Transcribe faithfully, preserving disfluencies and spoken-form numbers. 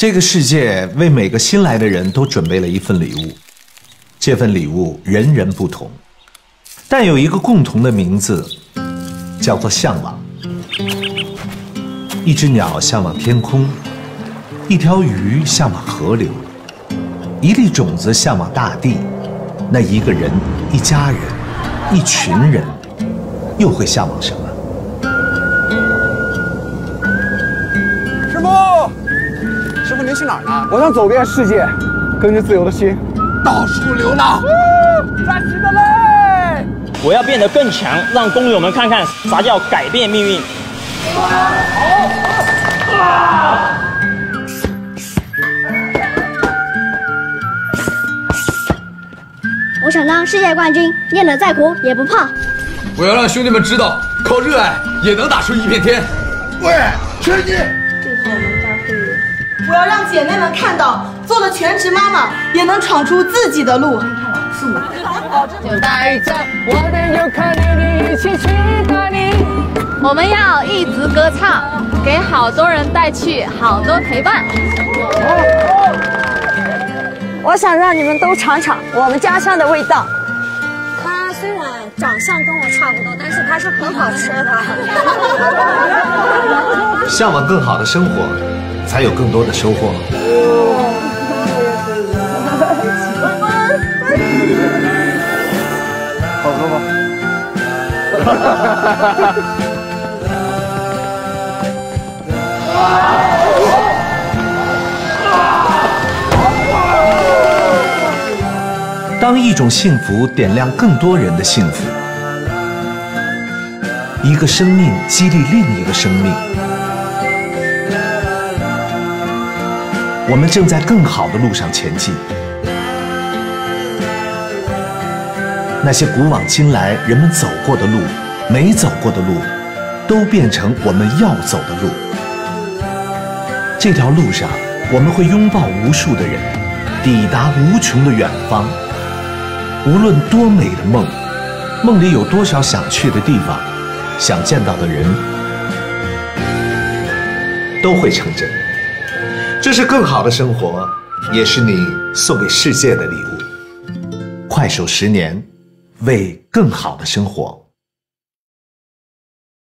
这个世界为每个新来的人都准备了一份礼物，这份礼物人人不同，但有一个共同的名字，叫做向往。一只鸟向往天空，一条鱼向往河流，一粒种子向往大地。那一个人、一家人、一群人，又会向往什么？ 师傅，师傅您去哪儿呢？我想走遍世界，跟着自由的心，到处流浪。站起的嘞！ 我要变得更强，让工友们看看啥叫改变命运。 我想当世界冠军，练得再苦也不怕。 我要让兄弟们知道，靠热爱也能打出一片天。 喂，全你！ 最后我们大会员，我要让姐妹们看到，做了全职妈妈也能闯出自己的路。是我， 就带着我的尤克里里一起去哪里？我们要一直歌唱，给好多人带去好多陪伴。 我想让你们都尝尝我们家乡的味道。 他虽然长相跟我差不多，但是他是很好吃的。 向往更好的生活，才有更多的收获。 好喝吗？ 当一种幸福点亮更多人的幸福，一个生命激励另一个生命，我们正在更好的路上前进。那些古往今来人们走过的路，没走过的路，都变成我们要走的路。这条路上，我们会拥抱无数的人，抵达无穷的远方。无论多美的梦，梦里有多少想去的地方，想见到的人，都会成真。这是更好的生活，也是你送给世界的礼物。快手十年，为更好的生活。